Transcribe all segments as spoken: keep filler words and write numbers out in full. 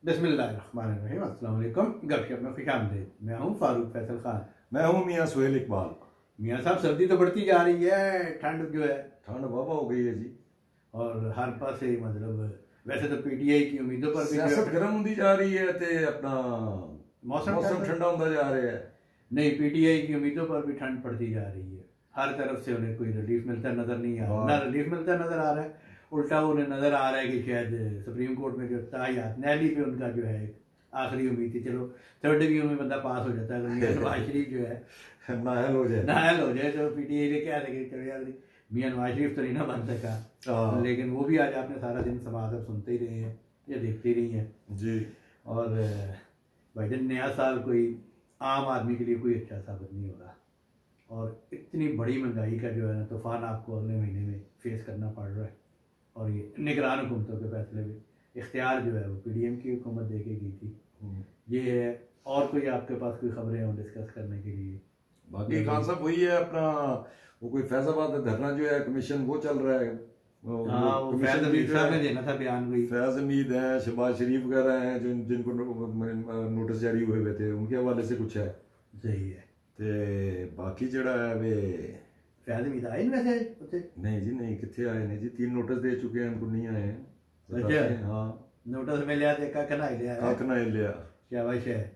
बिस्मिल्लाहिर्रहमानिर्रहीम। अस्सलाम वालेकुम। गपशप में खुशामदीद। मैं हूँ फारूक फैसल खान। मैं हूँ मियाँ सुहेल इकबाल। मियाँ साहब, सर्दी तो बढ़ती जा रही है, ठंड जो है ठंड बाबा हो गई है जी, और हर पास से मतलब वैसे तो पीटीआई की उम्मीदों पर भी सियासत गर्म होती जा रही है ते अपना मौसम मौसम ठंडा होता जा रहा है। नहीं, पीटीआई की उम्मीदों पर भी ठंड पड़ती जा रही है। हर तरफ से उन्हें कोई रिलीफ मिलता नजर नहीं आ रहा, ना रिलीफ मिलता नजर आ रहा है, उल्टा उन्हें नजर आ रहा है कि शायद सुप्रीम कोर्ट में जो तायात नैली पे उनका जो है आखिरी उम्मीद थी, चलो थर्ड डिवीजन में बंदा पास हो जाता है, अगर नवाज शरीफ जो है नाहल हो जाए नाहल हो जाए तो पीटीआई ने क्या लगे, चलो यार मियाँ नवाज शरीफ तो नहीं ना बन सका, लेकिन वो भी आज आपने सारा दिन समाचार सुनते ही रहे हैं या देखते ही रही हैं जी। और भाई दिन नया साल कोई आम आदमी के लिए कोई अच्छा साबित नहीं हो रहा, और इतनी बड़ी महंगाई का जो है ना तूफान आपको अगले महीने में फेस करना पड़ रहा है। और ये निगरान हुकूमतों के फैसले में इख्तियार जो है वो पीडीएम की हुकूमत दे के गई थी। ये है, और कोई आपके पास कोई खबरें हो डिस्कस करने के लिए? बाकी खान साहब वही है अपना, वो कोई फैजाबाद धरना जो है कमीशन वो चल रहा है। हाँ, वो फैज हमीद साहब ने देना था बयान भी। फैज हमीद है, शहबाज शरीफ वगैरह हैं जिन जिनको नोटिस जारी हुए हुए थे, उनके हवाले से कुछ है। सही है। ते बाकी जड़ा है वे फैज हमीद आए वैसे उसे? नहीं जी नहीं, कितने आए नहीं जी, तीन नोटिस दे चुके हैं, उनको नहीं आए हैं। अच्छा, हाँ नोटिस में लिया देखा कना लिया कना लिया क्या भाई है।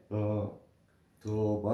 तो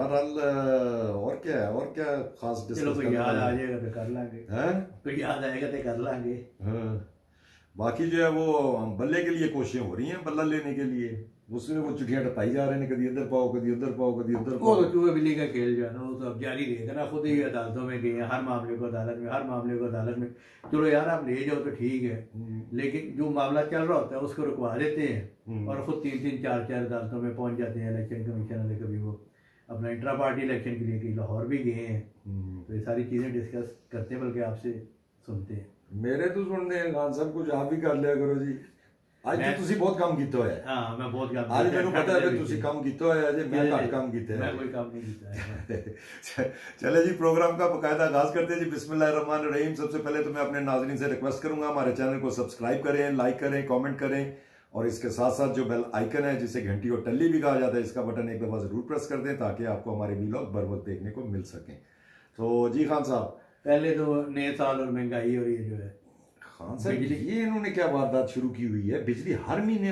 बहरहाल और क्या है, और क्या खास चलो कोई याद आ जाएगा तो कर लांगे, हैं कोई याद आएगा तो कर लांगे। हाँ, बाकी जो है वो बल्ले के लिए कोशिशें हो रही हैं, बल्ला लेने के लिए उसमें वो चिट्ठियां टपाई जा रहे हैं, कभी इधर पाओ कभी उधर पाओ कभी उधर पाओ। वो तो चूहे बिल्ली का खेल जो है ना वो तो अब जारी रहेगा ना, खुद ही अदालतों में गए हैं, हर मामले को अदालत में, हर मामले को अदालत में। चलो यार आप ले जाओ तो ठीक है, लेकिन जो मामला चल रहा होता है उसको रुकवा देते हैं और खुद तीन तीन चार चार अदालतों में पहुंच जाते हैं। इलेक्शन कमीशन वाले कभी वो अपना इंट्रा पार्टी इलेक्शन के लिए कहीं लाहौर भी गए हैं, तो ये सारी चीजें डिस्कस करते हैं, बल्कि आपसे सुनते हैं। मेरे तो सुनते हैं खान साहब, कुछ आप भी कर लिया करो जी। आज तो तुसी बहुत काम कीता है। हाँ मैं बहुत काम आज मैंने पता है कि तुसी काम कीता है, आज मैं घट काम कीता है। मैं कोई काम नहीं कीता है। चले जी, प्रोग्राम का बकायदा आगाज करते हैं जी। बिस्मिल्लाहिर्रहमानिर्रहीम। सबसे पहले तो मैं अपने नाज़रीन से रिक्वेस्ट करूंगा हमारे चैनल को सब्सक्राइब करें, लाइक करें, कमेंट करें, और इसके साथ साथ जो बेल आइकन है जिसे घंटी और टल्ली भी कहा जाता है, इसका बटन एक दफा जरूर प्रेस कर दें ताकि आपको हमारे वीलॉग बर वक्त देखने को मिल सकें। तो जी खान साहब, पहले तो नए साल और महंगाई और ये जो है खान साहब, ये इन्होंने क्या वारदात शुरू की हुई है, बिजली हर महीने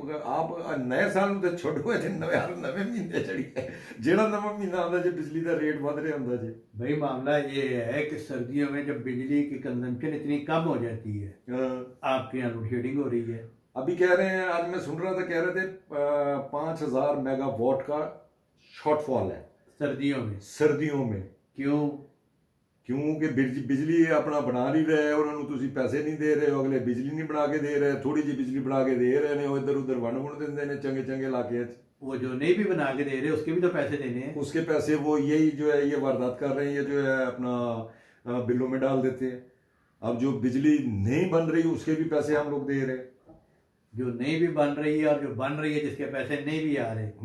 आप नए साल तो छोड़ो हर नवे महीने चढ़ी है, जेड़ा नवा महीना आता है बिजली का रेट बढ़ रहा होता है। भाई मामला ये है कि सर्दियों में जब बिजली की कंजम्पशन इतनी कम हो जाती है, आपके यहाँ लोड शेडिंग हो रही है। अभी कह रहे हैं, आज मैं सुन रहा था, कह रहे थे पांच हजार मेगावाट का शॉर्टफॉल है सर्दियों में। सर्दियों में क्यों? क्योंकि बिजली अपना बना नहीं रहे, उन्होंने तुसी पैसे नहीं दे रहे हो, अगले बिजली नहीं बना के दे रहे, थोड़ी जी बिजली बना के दे रहे हैं, इधर उधर वंड वुंड देते हैं चंगे चंगे इलाके। वो जो नहीं भी बना के दे रहे उसके भी तो पैसे देने हैं, उसके पैसे वो यही जो है ये वारदात कर रहे हैं, ये जो है अपना बिलों में डाल देते हैं। अब जो बिजली नहीं बन रही उसके भी पैसे हम लोग दे रहे हैं, जो नहीं भी बन रही है और जो बन रही है जिसके पैसे नहीं भी आ रहे।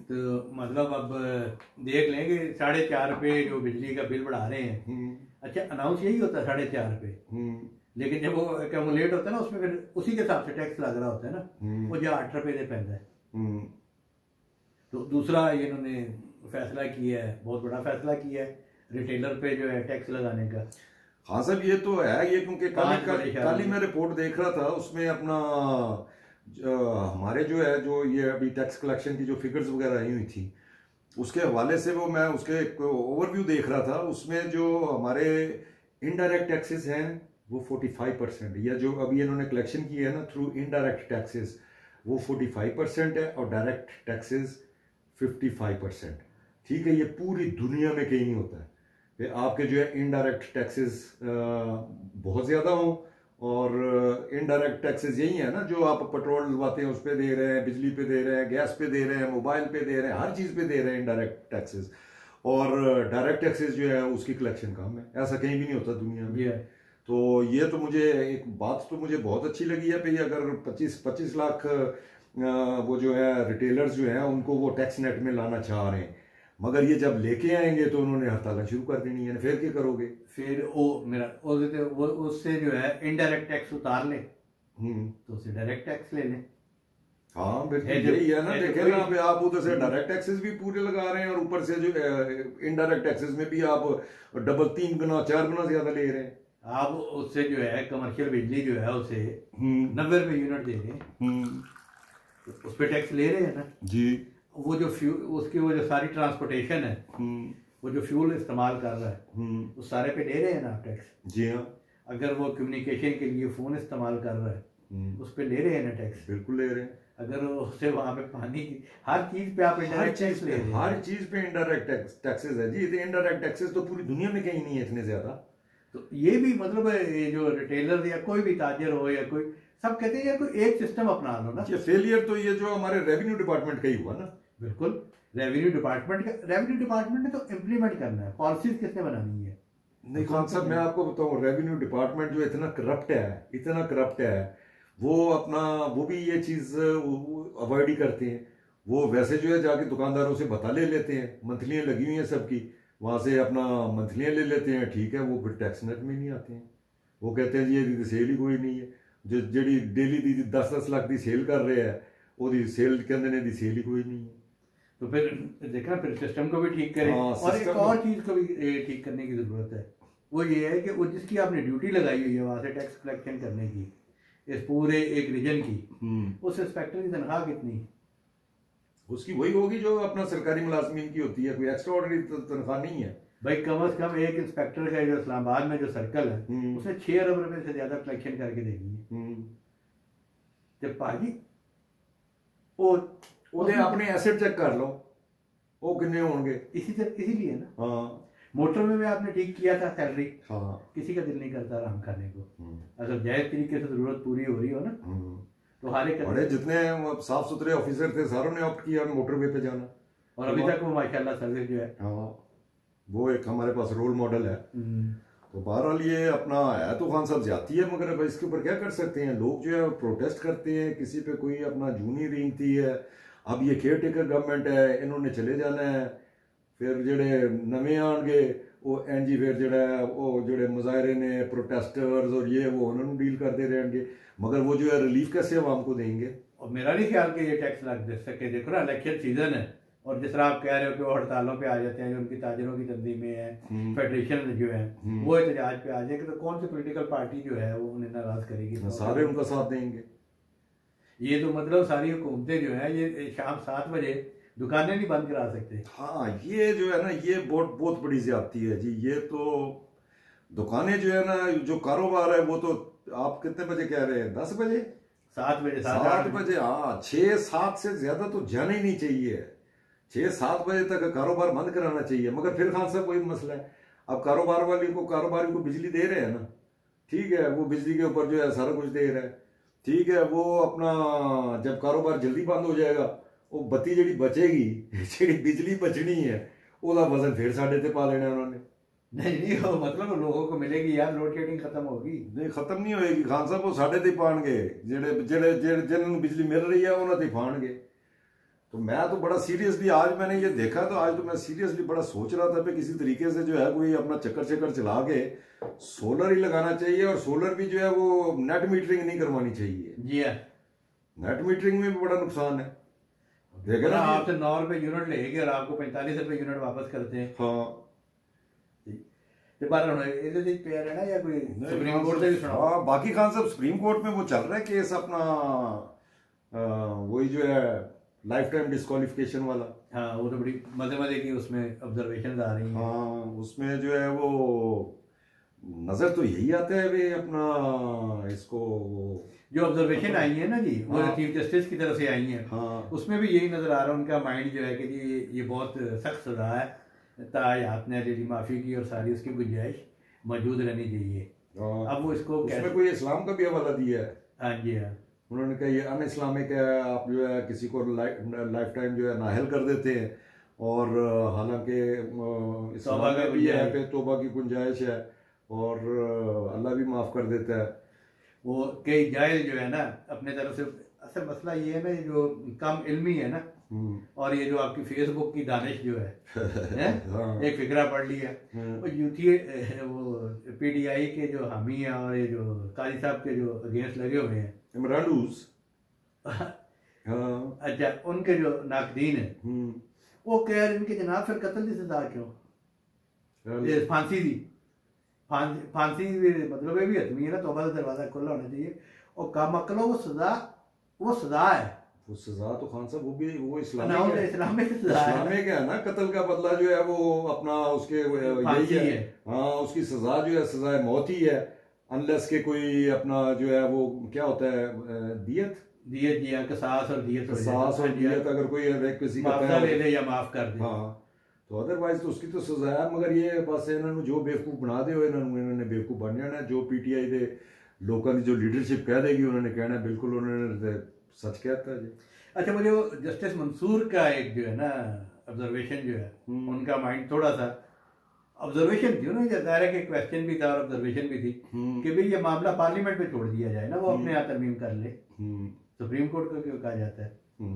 तो मतलब अब देख लेंगे साढ़े चार रुपए जो बिजली का बिल बढ़ा रहे हैं। अच्छा, अनाउंस यही होता है साढ़े चार रुपए, लेकिन जब वो एक्यूमुलेट होता है ना उसमें फिर उसी के हिसाब से टैक्स लग रहा होता है ना, वो जो आठ रुपए दे पैदा है। तो दूसरा ये इन्होंने फैसला किया है, बहुत बड़ा फैसला किया है, रिटेलर पे जो है टैक्स लगाने का। हाँ साहब, ये तो है ये, क्योंकि कल ही मैं रिपोर्ट देख रहा था, उसमें अपना हमारे जो है जो ये अभी टैक्स कलेक्शन की जो फिगर्स वगैरह आई हुई थी उसके हवाले से वो मैं उसके एक ओवरव्यू देख रहा था, उसमें जो हमारे इनडायरेक्ट टैक्सेस हैं वो पैंतालीस परसेंट, या जो अभी इन्होंने कलेक्शन की है ना थ्रू इनडायरेक्ट टैक्सेस वो पैंतालीस परसेंट है, और डायरेक्ट टैक्सेस पचपन परसेंट। ठीक है, ये पूरी दुनिया में कहीं नहीं होता है कि आपके जो है इनडायरेक्ट टैक्सेस बहुत ज़्यादा हों, और इनडायरेक्ट टैक्सेस यही है ना जो आप पेट्रोल डलवाते हैं उस पर दे रहे हैं, बिजली पे दे रहे हैं, गैस पे दे रहे हैं, मोबाइल पे दे रहे हैं, हर चीज़ पे दे रहे हैं इनडायरेक्ट टैक्सेस, और डायरेक्ट टैक्सेस जो है उसकी कलेक्शन कम है। ऐसा कहीं भी नहीं होता दुनिया में। yeah. तो ये तो मुझे एक बात तो मुझे बहुत अच्छी लगी है भाई, अगर पच्चीस पच्चीस लाख वो जो है रिटेलर्स जो हैं उनको वो टैक्स नेट में लाना चाह रहे हैं, मगर ये जब लेके आएंगे तो उन्होंने हड़ताल शुरू कर देनी है, फिर क्या करोगे? फिर वो मेरा वो उससे जो है इनडायरेक्ट टैक्स उतार ले, तो उससे डायरेक्ट टैक्स ले लें। हाँ बिल्कुल यही है ना, देखे ना पे आप उधर से डायरेक्ट टैक्सेस भी पूरे लगा रहे हैं और ऊपर से जो इनडायरेक्ट टैक्सेस में भी आप डबल तीन गुना चार गुना ज्यादा ले रहे हैं। आप उससे जो है कमर्शियल बिजली जो है उसे नब्बे रुपए यूनिट दे रहे हैं, उस पर टैक्स ले रहे हैं ना जी। वो जो फ्यूल उसकी वो जो सारी ट्रांसपोर्टेशन है, वो जो फ्यूल इस्तेमाल कर रहा है उस सारे पे ले रहे हैं ना टैक्स। जी हाँ। अगर वो कम्युनिकेशन के लिए फोन इस्तेमाल कर रहा है उस पर ले रहे हैं ना टैक्स, बिल्कुल ले रहे हैं। अगर उससे वहाँ पे पानी की हर चीज पे आप इनडायरेक्ट टैक्स ले रहे हैं, हर चीज पे इनडायरेक्ट टैक्सेस है जी। इनडायरेक्ट टैक्सेस तो पूरी दुनिया में कहीं नहीं है इतने ज्यादा। तो ये भी मतलब ये जो रिटेलर या कोई भी ताजर हो या कोई, सब कहते हैं यार कोई एक सिस्टम अपना लो ना। ये फेलियर तो ये जो हमारे रेवेन्यू डिपार्टमेंट का ही हुआ ना। बिल्कुल, रेवेन्यू डिपार्टमेंट का, रेवेन्यू डिपार्टमेंट ने तो इम्प्लीमेंट करना है, पॉलिसीज किसने बनानी है। नहीं खान साहब मैं आपको बताऊं, रेवेन्यू डिपार्टमेंट जो इतना करप्ट है, इतना करप्ट है, वो अपना वो भी ये चीज अवॉइड ही करते हैं। वो वैसे जो है जाके दुकानदारों से बता ले लेते हैं, मंथलियां लगी हुई हैं सबकी, वहां से अपना मंथलियां ले लेते हैं, ठीक है। वो फिर टैक्स नेट में नहीं आते हैं। वो कहते हैं जी ये सेल ही कोई नहीं है, जो जी डेली दी दस दस लाख की सेल कर रहे हैं वो सेल कहते हैं सेल ही कोई नहीं है। तो फिर देखना फिर सिस्टम को भी ठीक करें। और एक और चीज को भी ठीक करने की जरूरत है, वो ये है कि वो जिसकी आपने ड्यूटी लगाई हुई है वहां से टैक्स कलेक्शन करने की, इस पूरे एक रीजन की, उस इंस्पेक्टर की तनख्वाह कितनी? उसकी वही होगी जो अपना सरकारी मुलाजमीन की होती है, कोई एक्स्ट्रा ऑर्डिनरी तनख्वाह नहीं है भाई। कम अज कम एक इंस्पेक्टर का जो इस्लामाबाद में जो सर्कल है उसने छह अरब रुपए से ज्यादा कलेक्शन करके देगी है। जब पाजी वो अपने एसेट चेक कर लो वो कितने होंगे, इसी तरह इसीलिए ना। हाँ मोटर में, में आपने ठीक किया था सैलरी, हाँ किसी का दिल नहीं करता आराम करने को। अगर जायज तरीके से जरूरत पूरी हो रही हो ना तो हर एक बड़े जितने साफ सुथरे ऑफिसर थे सारों ने ऑप्ट किया मोटरवे पे जाना, और अभी तक वो माशाल्लाह सर्विस जो है, हाँ वो एक हमारे पास रोल मॉडल है। तो बहरहाल ये अपना है तो खान साहब जाती है, मगर अब इसके ऊपर क्या कर सकते हैं। लोग जो है प्रोटेस्ट करते हैं, किसी पे कोई अपना जूनी रेंगती है। अब ये केयर टेकर गवर्नमेंट है, इन्होंने चले जाना है, फिर जेडे नवे आएंगे वो एन जी फिर जेड़ा वो जेडे मुजाहरे ने प्रोटेस्टर्स और ये वो उन्होंने डील करते रहेंगे, मगर वो जो है रिलीफ कैसे आवाम को देंगे। और मेरा नहीं ख्याल कि ये टैक्स लग दे सके। देखो ना इलेक्शन सीजन है और जिस तरह आप कह रहे हो कि वो हड़तालों पे आ जाते हैं, जो उनकी ताजरों की तंजीमें है, फेडरेशन जो है वो एहतजाज पे आ जाएगी, तो कौन सी पॉलिटिकल पार्टी जो है वो उन्हें नाराज करेगी? सारे उनका साथ देंगे। ये तो मतलब सारी हुकूमतें जो है ये शाम सात बजे दुकानें नहीं बंद करा सकते। हाँ ये जो है ना ये बहुत बहुत बड़ी ज्यादती है जी। ये तो दुकानें जो है ना, जो कारोबार है वो तो आप कितने बजे कह रहे हैं, दस बजे सात बजे सात बजे हाँ छह सात से ज्यादा तो जाना ही नहीं चाहिए। छह सात बजे तक कारोबार बंद कराना चाहिए। मगर फिर खान साहब वही मसला है, अब कारोबार वाली को कारोबारी को बिजली दे रहे हैं ना, ठीक है, वो बिजली के ऊपर जो है सारा कुछ दे रहा है, ठीक है। वो अपना जब कारोबार जल्दी बंद हो जाएगा वो बत्ती जी बचेगी, जी बिजली बचनी है ਉਹਦਾ वजन फिर साढ़े ते पा लेना उन्होंने। नहीं नहीं वो मतलब लोगों को मिलेगी यार, लोड शेडिंग खत्म होगी। नहीं खत्म नहीं होएगी खान साहब, वो साढ़े ते पाएंगे जेड़े जेड़े जिन्होंने बिजली मिल रही है उन्होंने पाएंगे। तो मैं तो बड़ा सीरियसली आज मैंने ये देखा, तो आज तो मैं सीरियसली बड़ा सोच रहा था कि किसी तरीके से जो है कोई अपना चक्कर चक्कर चला के सोलर ही लगाना चाहिए, और सोलर भी जो है वो नेट मीटरिंग नहीं करवानी चाहिए। जी है, नेट मीटरिंग में भी बड़ा नुकसान है। देखे ना आपसे नौ रुपए यूनिट लेंगे और आपको पैंतालीस रुपए यूनिट वापस करते हैं। हाँ या कोई सुप्रीम कोर्ट से भी सुना। हाँ बाकी खान साहब सुप्रीम कोर्ट में वो चल रहा है केस अपना वही जो है लाइफ टाइम डिस्क्वालिफिकेशन वाला। हाँ वो तो बड़ी मजे मजे की उसमें ऑब्जर्वेशन आ रही हैं। हाँ उसमें जो है वो नजर तो यही आता है वे अपना इसको जो ऑब्जर्वेशन आई है ना जी, वो हाँ, चीफ जस्टिस की तरफ से आई है। हाँ, उसमें भी यही नजर आ रहा है, उनका माइंड जो है कि जी ये बहुत सख्त सजा है, तायात ने ले ली माफी की और सारी उसकी गुंजाइश मौजूद रहनी चाहिए। अब वो इसको उसमें कोई इस्लाम का भी हवाला दिया है। हाँ जी हाँ, उन्होंने कहा ये अन इस्लामिक है, आप जो है किसी को लाइफ टाइम जो है नाहल कर देते हैं, और हालांकि इस्लाम में भी है पे तौबा की गुंजाइश है और अल्लाह भी माफ कर देता है। वो कई जाहिल जो है ना अपने तरफ से, असल मसला ये है ना जो कम इल्मी है ना, और ये जो आपकी फेसबुक की दानिश जो है, है? हाँ। एक फिक्रा पढ़ लिया वो यूथी वो पीडीआई के जो हामी हैं और ये जो काजी साहब के जो अगेंस्ट लगे हुए हैं इमरान हाँ। अच्छा, उनके जो नाकदीन है वो कह रहे इनके जनाब फिर कत्ल की सजा क्यों, ये फांसी दी, फांसी फांसी मतलब ये भी हतमी है ना, तौबा का दरवाजा खुला होना चाहिए। और काम अकलो वो सजा, वो सजा है, वो सजा तो खान साहब वो भी वो इस्लामिक है, इस्लामिक इस्लामिक है ना। कत्ल का बदला जो है वो अपना उसके यही है, हाँ उसकी सजा जो है सजा मौत ही है, अनलेस के कोई अपना जो है वो क्या होता है दियत दियत दिया कसास और दियत कसास और दियत अगर कोई किसी का ले ले या माफ कर दे, हाँ तो अदरवाइज तो उसकी तो सजा है। मगर ये बस इन्होंने जो बेवकूफ बना दे इन्होंने इन्होंने बेवकूफ बन जाना है। जो पीटीआई दे लोगों की जो लीडरशिप कह देगी उन्होंने कहना बिल्कुल उन्होंने सच कहता है जी। अच्छा, मुझे वो जस्टिस मंसूर का एक जो है ना ऑब्जर्वेशन जो है उनका माइंड थोड़ा सा ऑब्जर्वेशन थी उन्होंने ज़ाहिर है कि क्वेश्चन भी था और ऑब्जर्वेशन भी थी कि भाई ये मामला पार्लियामेंट में छोड़ दिया जाए ना, वो अपने यहाँ तरमीम कर ले, सुप्रीम कोर्ट को क्यों कहा जाता है।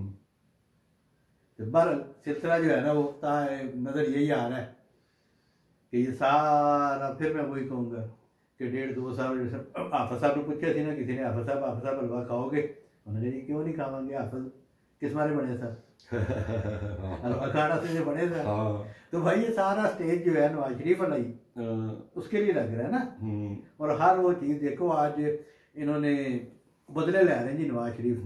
तो बहरहाल सिलसिला जो है ना वो नज़र यही आ रहा है कि ये सारा, फिर मैं वही कहूँगा कि डेढ़ दो साल हाफिज साहब ने पूछा थी ना किसी ने, हाफिज साहब हाफिज साहब हलवा खाओगे, उन्होंने जी क्यों नहीं खावांगे, हाफिज किस मारे बने सर हलवा खाना से बने सर। तो भाई ये सारा स्टेज जो है नवाज शरीफ वाला ही उसके लिए लग रहा है ना। और हर वो चीज़ देखो आज इन्होंने बदले ले रहे हैं जी। नवाज शरीफ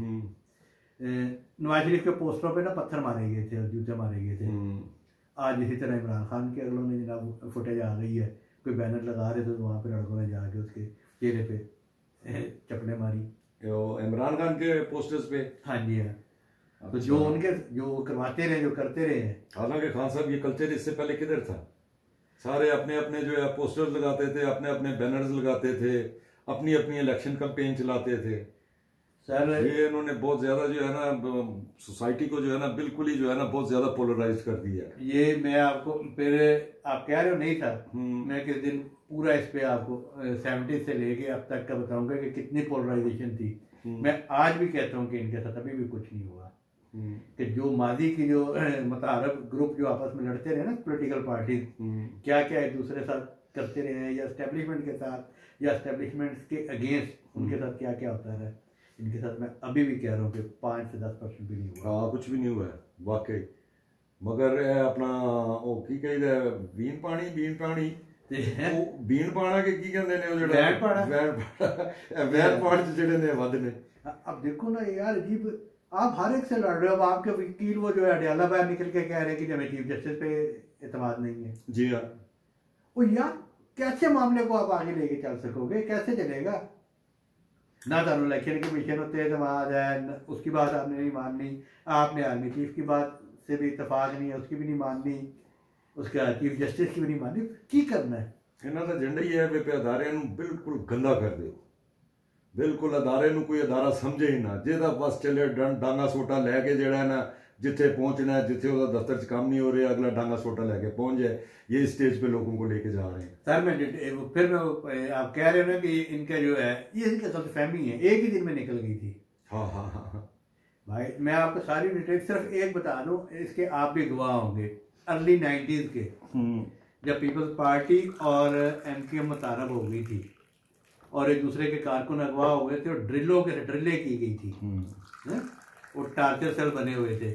नवाज शरीफ के पोस्टरों पे ना पत्थर मारे गए थे और जूते मारे गए थे। आज इसी तरह इमरान खान के अगलों ने जनाब फुटेज आ गई है, कोई बैनर लगा रहे थे तो वहाँ पे लड़कों ने जाके उसके चेहरे पे चपने मारी इमरान खान के पोस्टर्स पे। हाँ जी हाँ। तो जो उनके जो करवाते रहे जो करते रहे हैं। हालांकि खान साहब ये कल्चर इससे पहले किधर था, सारे अपने अपने जो है पोस्टर्स लगाते थे, अपने अपने बैनर्स लगाते थे, अपनी अपनी इलेक्शन कैंपेन चलाते थे सर। ये इन्होंने बहुत ज्यादा जो है ना सोसाइटी को जो है ना बिल्कुल ही जो है ना बहुत ज्यादा पोलराइज कर दिया। ये मैं आपको फिर आप कह रहे हो नहीं था, मैं किस दिन पूरा इस पे आपको सेवेंटी से लेके अब तक का बताऊंगा कि कितनी पोलराइजेशन थी। मैं आज भी कहता हूँ कि इनके साथ अभी भी कुछ नहीं हुआ कि जो माजी की जो मुतारफ ग्रुप जो आपस में लड़ते रहे ना पॉलिटिकल पार्टी, क्या क्या एक दूसरे साथ करते रहे हैं या एस्टेब्लिशमेंट के साथ या एस्टेब्लिशमेंट के अगेंस्ट उनके साथ क्या क्या होता है, इनके साथ मैं अभी भी कह रहा हूँ कि पाँच से दस परसेंट भी नहीं हुआ। हाँ कुछ भी नहीं हुआ है वाकई। मगर अपना ओ की कही बीन पानी बीन पानी बीन पाना के की कहते हैं जो वैन पाना वैन पान जेडे ने वध ने। अब देखो ना यार अजीब, आप हर एक से लड़ रहे हो। अब आपके वकील वो जो है अडयाला बाहर निकल के कह रहे हैं कि जब चीफ जस्टिस पे एतमाद नहीं है। जी हाँ। वो यार कैसे मामले को आप आगे लेके चल सकोगे, कैसे चलेगा ना। तो इलेक्शन कमीशन होते एतमाद है, उसकी बात आपने नहीं माननी, आपने आर्मी चीफ की बात से भी इतफाक नहीं है, उसकी भी नहीं माननी, उसका चीफ जस्टिस की भी नहीं माननी, की करना है। इन्हों का एजेंडा ही है भी अदारे बिल्कुल गंदा कर दो, बिल्कुल अदारे कोई अदारा समझे ही ना, जिहदा बस चले डांगा सोटा लैके जड़ा ना जिथे पहुंचना है, जिथे उसका दफ्तर च काम नहीं हो रहा अगला डांगा सोटा लैके पहुंच जाए। ये स्टेज पे लोगों को लेके जा रहे हैं सर। मैं फिर मैं आप कह रहे हो ना कि इनका जो है ये इनका गलतफहमी है, एक ही दिन में निकल गई थी। हाँ हाँ हाँ हाँ भाई मैं आपको सारी डिटेल सिर्फ एक बता दूं, इसके आप भी गवाह होंगे। अर्ली नाइन्टीज के जब पीपल्स पार्टी और एम के एम मुतारब हो गई थी और एक दूसरे के कारकुन अगवा हो गए थे और ड्रिलों के ड्रिलें की गई थी, वो टार्चर सेल बने हुए थे।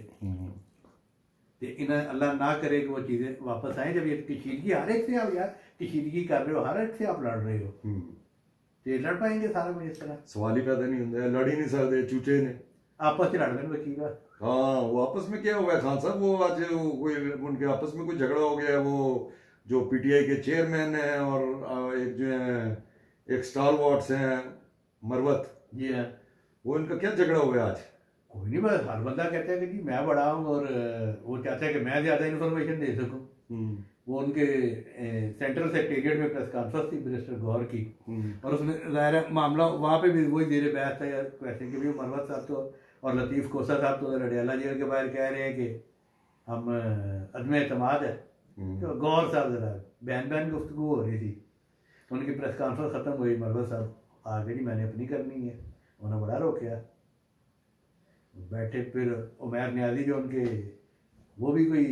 तो इन्हें अल्लाह ना करे कि वो चीज़ें वापस आए। जब ये कशीदगी हर एक से आप यार कशीदगी कर रहे हो, हर एक से आप लड़ रहे हो, तो ये लड़ पाएंगे सारा कुछ इस तरह? सवाल ही पैदा नहीं होता, लड़ ही नहीं सकते। चूचे ने आपस में लड़ रहे वकील। हाँ वो आपस में क्या हुआ है खान साहब, वो आज कोई उनके आपस में कोई झगड़ा हो गया है। वो जो पीटीआई के चेयरमैन हैं और एक जो है एक स्टार वॉट्स हैं मरवत जी हाँ, वो इनका क्या झगड़ा हुआ है आज? कोई नहीं, बस हर बंदा कहता है कि जी मैं बड़ा हूँ और वो चाहता है कि मैं ज़्यादा इन्फॉर्मेशन दे सकूँ। वो उनके सेंट्रल सेक्रेटेरिएट में प्रेस कॉन्फ्रेंस थी मिनिस्टर गौर की और उसमें ज़ाहिर मामला वहाँ पे भी वही देर बहस था यार क्वेश्चन के भी मरवत साहब तो और लतीफ़ कोसा साहब तो अडयाला जेल के बाहर कह रहे हैं कि हम अदम एतमाद है। तो गौर साहब ज़रा बहन बहन गुफ्तगू हो रही थी, उनकी प्रेस कॉन्फ्रेंस ख़त्म हुई, मरवत साहब आ गए, मैंने अपनी करनी है, उन्होंने बड़ा रोका बैठे। फिर उमैर न्याजी जो उनके वो भी कोई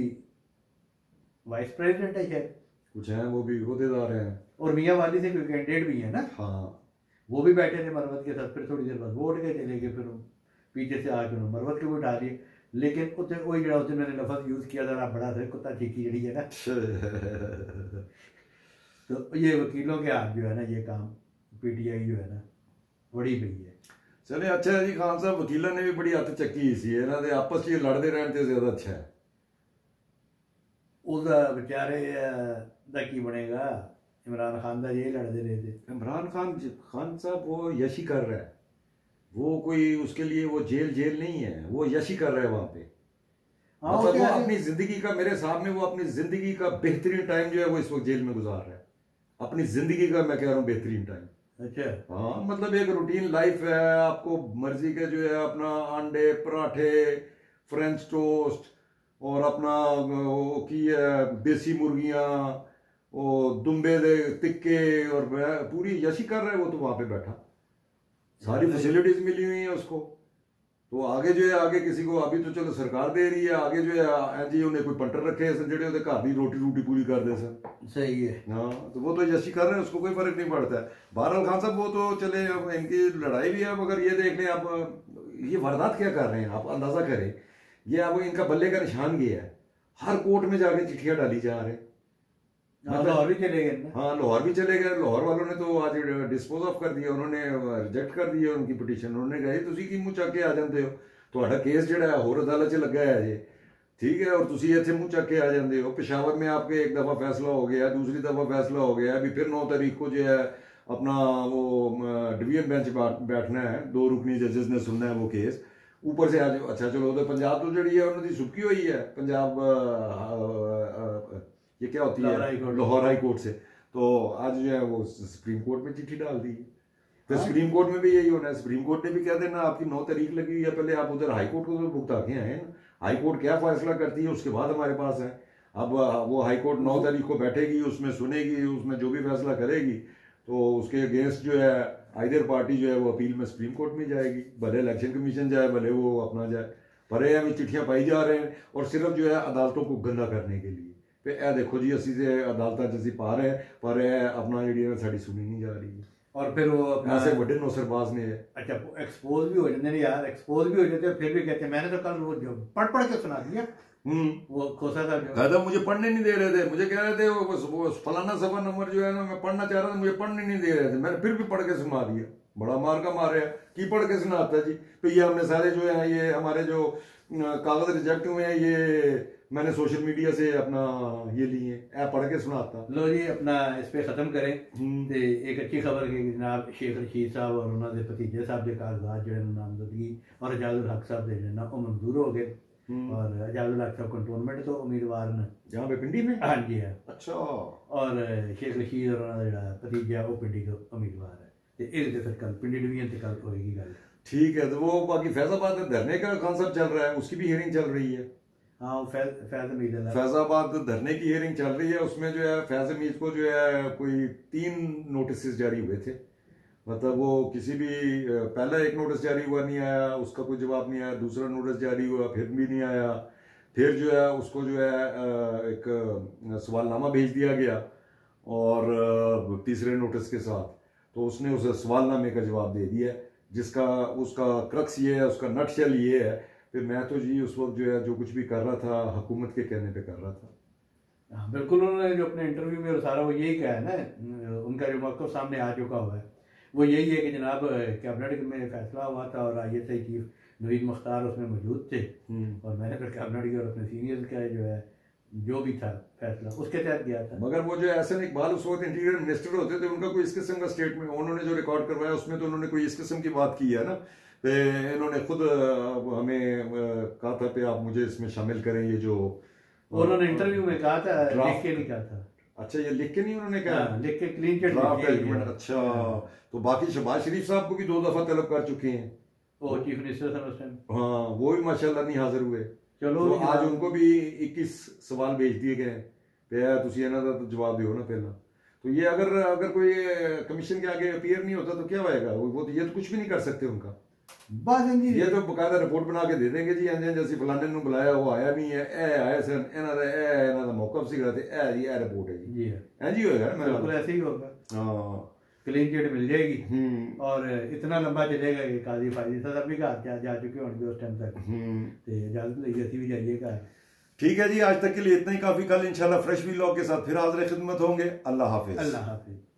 वाइस प्रेसिडेंट है शायद कुछ है, वो भी अहदेदार हैं और मियाँ वाली से कोई कैंडिडेट भी है ना। हाँ वो भी बैठे थे मरवत के साथ। फिर थोड़ी देर बाद वो उठ के चले गए, फिर पीछे से आके उन्होंने मरवत के भी उठा लिए, लेकिन उत्ते वही जो उत्ते मैंने लफ्ज़ यूज़ किया था बड़ा सा कुत्ता चीकी जड़ी है ना। तो ये वकीलों के हाथ जो है ना ये काम पीटीआई जो है ना बड़ी पई है। चले अच्छा जी खान साहब, वकीलों ने भी बड़ी हथ चक्की सी, इन्हां दे आपस च लड़ते रहने ते ज्यादा अच्छा है। उसका बेचारे दा की बनेगा, इमरान खान दा ये लड़ते रहे थे। इमरान खान खान साहब वो यशी कर रहा है, वो कोई उसके लिए वो जेल जेल नहीं है, वो यशी कर रहा है वहां पे। मतलब वो अपनी जिंदगी का, मेरे सामने वो अपनी जिंदगी का बेहतरीन टाइम जो है वो इस वक्त जेल में गुजार रहा है, अपनी जिंदगी का मैं कह रहा हूँ बेहतरीन टाइम। अच्छा हाँ, मतलब एक रूटीन लाइफ है, आपको मर्जी के जो है अपना अंडे पराठे फ्रेंच टोस्ट और अपना वो की है देसी मुर्गियां, वो दुम्बे दे टिक्के और पूरी यशी कर रहा है वो तो वहां पे बैठा, सारी फैसिलिटीज मिली हुई है उसको। तो आगे जो है आगे किसी को, अभी तो चलो सरकार दे रही है, आगे जो है जी उन्हें कोई पंटर रखे सन जेडे उहदे घर दी रोटी रोटी पूरी कर दे सन। सही है। हाँ, तो वो तो यशी कर रहे हैं, उसको कोई फर्क नहीं पड़ता है। बहरहाल खान साहब वो तो चले, अब इनकी लड़ाई भी है, मगर ये देख लें आप ये वारदात क्या कर रहे हैं, आप अंदाजा करें, ये अब इनका बल्ले का निशान गया है, हर कोर्ट में जाके चिट्ठियां डाली जा रहे हैं। लाहौर भी चले गए। हाँ, लाहौर भी चले गए। लाहौर वालों ने तो आज डिस्पोज ऑफ कर दिया, उन्होंने रिजेक्ट कर दिया उनकी पिटीशन। उन्होंने कहा तुसी की मुंह चक के आ जाते हो, ਤੁਹਾਡਾ केस ਜਿਹੜਾ है होर अदालत च लगा है जे, ठीक है, और तुसी ਇੱਥੇ मुंह चक के आ जाते हो। पेशावर में आपके एक दफ़ा फैसला हो गया, दूसरी दफ़ा फैसला हो गया, अभी फिर नौ तारीख को जो है अपना वो डिवीजन बेंच बैठना है, दो रुकनी जजेस ने सुनना है वो केस। ऊपर से आज अच्छा चलो तो पंजाब तो जी है उन्होंने सुबकी हुई है, पंजाब ये क्या होती है लाहौर हाई कोर्ट से, तो आज जो है वो सुप्रीम कोर्ट में चिट्ठी डाल दी। तो सुप्रीम कोर्ट में भी यही होना है, सुप्रीम कोर्ट ने भी कह देना आपकी नौ तारीख लगी हुई है, पहले आप उधर हाई कोर्ट को तो भुगता के आए हैं, हाई कोर्ट क्या फैसला करती है उसके बाद हमारे पास है। अब वो हाई कोर्ट नौ तारीख को बैठेगी, उसमें सुनेगी, उसमें जो भी फैसला करेगी तो उसके अगेंस्ट जो है आइदर पार्टी जो है वो अपील में सुप्रीम कोर्ट में जाएगी, भले इलेक्शन कमीशन जाए भले वो अपना जाए, पर ये हमें चिट्ठियां पाई जा रहे हैं और सिर्फ जो है अदालतों को गंदा करने के लिए। तो यह देखो जी असी से अदालत जैसी पा रहे हैं, पर यह अपना जी साड़ी सुनी नहीं जा रही है, और फिर वो ऐसे बड़े नौसरबाज ने अच्छा एक्सपोज भी हो जाते हैं यार, एक्सपोज भी हो जाते हैं, फिर भी कहते हैं मैंने तो कल वो जो पढ़ पढ़ के सुना दिया। हम्म वो खोसा था जो कहता मुझे पढ़ने नहीं दे रहे थे, मुझे कह रहे थे वो, वो फलाना सफा नंबर जो है ना मैं पढ़ना चाह रहा था, मुझे पढ़ने नहीं दे रहे थे, मैंने फिर भी पढ़ के सुना दिया। बड़ा मार का मारे की पढ़ के सुनाता जी। तो ये हमने सारे जो है ये हमारे जो कागज रिजेक्ट हुए हैं ये मैंने सोशल मीडिया से अपना ये लिए ऐप पढ़ के सुनाता। लो जी अपना इस पे खत्म करें ते एक अच्छी खबर कि जनाब शेख रशीद साहब और उन्होंने भतीजे साहब के कागजात जो नामजदगी और एजाजुल हक साहब के ना वो मंजूर हो गए और एजाजुल हक साहब कंटोनमेंट तो उम्मीदवार ने जहाँ पे पिंडी में। हाँ जी है। अच्छा। और शेख रशीद और उन्होंने भतीजा वो पिंडी का उम्मीदवार है ते इस फिर कल पिंडी डिवीजन से कल होएगी गल। ठीक है, तो वो बाकी फैजाबाद में धरने का कॉन्सेप्ट चल रहा है, उसकी भी हियरिंग चल रही है। हाँ फैज फैज अमीद फैजाबाद धरने की हियरिंग चल रही है, उसमें जो है फैज अमीद को जो है कोई तीन नोटिस जारी हुए थे, मतलब वो किसी भी पहला एक नोटिस जारी हुआ नहीं आया, उसका कोई जवाब नहीं आया, दूसरा नोटिस जारी हुआ फिर भी नहीं आया, फिर जो है उसको जो है एक सवालनामा भेज दिया गया और तीसरे नोटिस के साथ, तो उसने उस सवालनामे का जवाब दे दिया जिसका उसका क्रक्स ये है, उसका नटशेल ये है। फिर मैं तो जी उस वक्त जो है जो कुछ भी कर रहा था हुकूमत के कहने पे कर रहा था। हाँ बिल्कुल, उन्होंने जो अपने इंटरव्यू में सारा वो यही कहा है ना, उनका जो मौक़िफ़ सामने आ चुका हुआ है वो यही है कि जनाब कैबिनेट में फैसला हुआ था और I S I chief Naveed Mukhtar उसमें मौजूद थे और मैंने फिर कैबिनेट के और अपने सीनियर्स का जो है जो भी था फैसला उसके तहत गया था। मगर वो जो एहसन इकबाल उस वक्त इंटीरियर मिनिस्टर होते थे, उनका कोई इस किस्म का स्टेटमेंट उन्होंने जो रिकॉर्ड करवाया उसमें तो उन्होंने कोई इस किस्म की बात की है ना, तो इन्होंने खुद हमें कहा था कि आप मुझे इसमें शामिल करें, ये जो उन्होंने इंटरव्यू में कहा था लिख के नहीं कहा था। अच्छा, ये लिख के नहीं उन्होंने कहा, लिख के क्लीन चिट ड्राफ्ट एग्रीमेंट। अच्छा, तो बाकी शहबाज शरीफ साहब को भी दो दफा तलब कर चुके हैं, वो चीफ मिनिस्टर थे उस टाइम। हाँ, वो भी माशाल्लाह नहीं हाजिर हुए। चलो तो आज उनको भी इक्कीस सवाल भेज दिए गए हैं, तुसी इन्हां दा तो जवाब दियो ना पहला। तो ये अगर अगर कोई कमीशन के आगे अपीयर नहीं होता तो क्या होएगा, वो तो ये तो कुछ भी नहीं कर सकते उनका। बस जी ये तो बकायदा रिपोर्ट बना के दे देंगे जी इंज इंज ਅਸੀਂ फलाने ਨੂੰ बुलाया वो आया नहीं है, ए आए सन ਇਹਨਾਂ ਦਾ ਇਹ ਇਹਨਾਂ ਦਾ ਮੌਕਫ ਸੀਗਾ ਤੇ ਇਹ ਜੀ ਇਹ ਰਿਪੋर्ट है जी जी इंज ही होएगा ना, बिल्कुल ऐसे ही होगा। हाँ, क्लीन चिट मिल जाएगी और इतना लंबा चलेगा कि काजी फायदी साहब भी घर जा, जा चुके होंगे उस टाइम तक, तो इजाजत ली असी भी जाइए घर। ठीक है जी, आज तक के लिए इतना ही काफी। कल इंशाल्लाह फ्रेश व्लॉग के साथ फिर हाजिर खिदमत होंगे। अल्लाह हाफिज। अल्लाह हाफिज।